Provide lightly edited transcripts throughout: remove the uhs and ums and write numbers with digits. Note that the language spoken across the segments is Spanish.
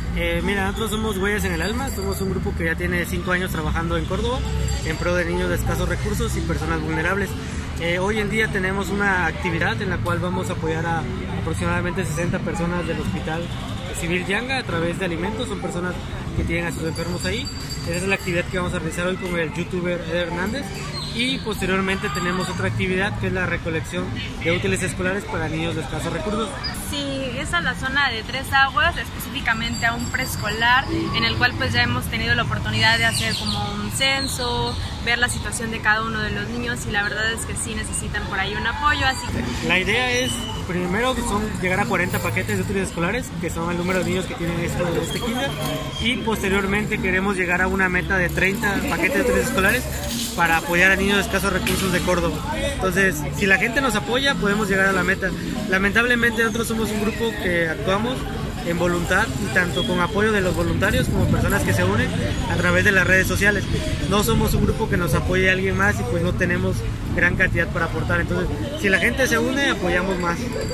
Mira, nosotros somos Huellas en el Alma, somos un grupo que ya tiene 5 años trabajando en Córdoba en pro de niños de escasos recursos y personas vulnerables. Hoy en día tenemos una actividad en la cual vamos a apoyar a aproximadamente 60 personas del Hospital Civil Yanga a través de alimentos. Son personas que tienen a sus enfermos ahí. Esa es la actividad que vamos a realizar hoy con el youtuber Eder Hernández. Y posteriormente tenemos otra actividad que es la recolección de útiles escolares para niños de escasos recursos. Sí, es a la zona de Tres Aguas, específicamente a un preescolar en el cual pues ya hemos tenido la oportunidad de hacer como un censo, ver la situación de cada uno de los niños y la verdad es que sí necesitan por ahí un apoyo, así que... La idea es, primero, llegar a 40 paquetes de útiles escolares, que son el número de niños que tienen este kinder, y posteriormente queremos llegar a una meta de 30 paquetes de útiles escolares para apoyar a niños de escasos recursos de Córdoba. Entonces, si la gente nos apoya, podemos llegar a la meta. Lamentablemente nosotros somos un grupo que actuamos en voluntad y tanto con apoyo de los voluntarios como personas que se unen a través de las redes sociales. No somos un grupo que nos apoye a alguien más y pues no tenemos gran cantidad para aportar. Entonces, si la gente se une, apoyamos más.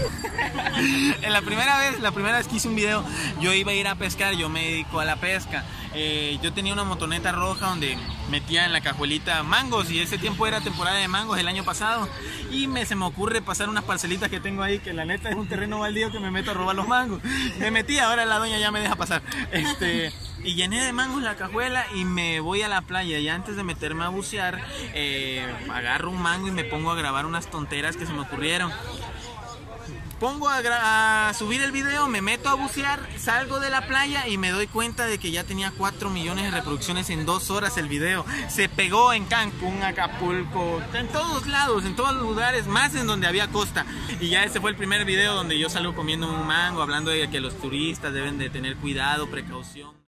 La primera vez que hice un video, yo iba a ir a pescar, yo me dedico a la pesca. Yo tenía una motoneta roja donde metía en la cajuelita mangos y ese tiempo era temporada de mangos el año pasado y se me ocurre pasar unas parcelitas que tengo ahí que la neta es un terreno baldío que me meto a robar los mangos. Me metí, ahora la doña ya me deja pasar. Y llené de mangos la cajuela y me voy a la playa y antes de meterme a bucear agarro un mango y me pongo a grabar unas tonteras que se me ocurrieron. Pongo a subir el video, me meto a bucear, salgo de la playa y me doy cuenta de que ya tenía 4 millones de reproducciones en 2 horas el video. Se pegó en Cancún, Acapulco, en todos lados, en todos los lugares, más en donde había costa. Y ya ese fue el primer video donde yo salgo comiendo un mango, hablando de que los turistas deben de tener cuidado, precaución.